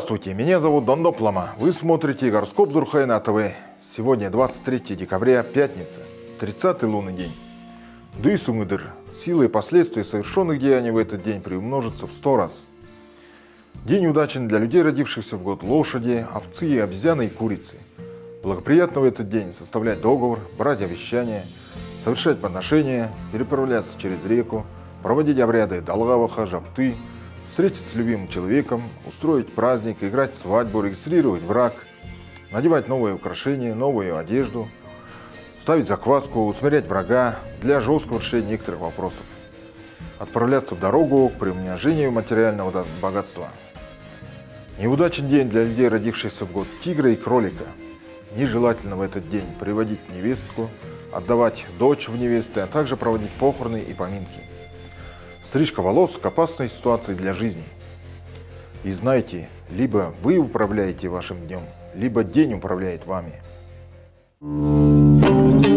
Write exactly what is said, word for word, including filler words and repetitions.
Здравствуйте, меня зовут Дондоп Лама. Вы смотрите гороскоп Зурхай на ТВ. Сегодня двадцать третье декабря, пятница, тридцатый лунный день. Дуй сунгдыр. Силы и последствия совершенных деяний в этот день приумножатся в сто раз. День удачен для людей, родившихся в год лошади, овцы, и обезьяны и курицы. Благоприятно в этот день составлять договор, брать обещания, совершать подношения, переправляться через реку, проводить обряды долгаваха, жапты, встретиться с любимым человеком, устроить праздник, играть свадьбу, регистрировать брак, надевать новые украшения, новую одежду, ставить закваску, усмирять врага для жесткого решения некоторых вопросов, отправляться в дорогу к приумножению материального богатства. Неудачен день для людей, родившихся в год тигра и кролика. Нежелательно в этот день приводить невестку, отдавать дочь в невесты, а также проводить похороны и поминки. Стрижка волос к опасной ситуации для жизни. И знайте, либо вы управляете вашим днем, либо день управляет вами.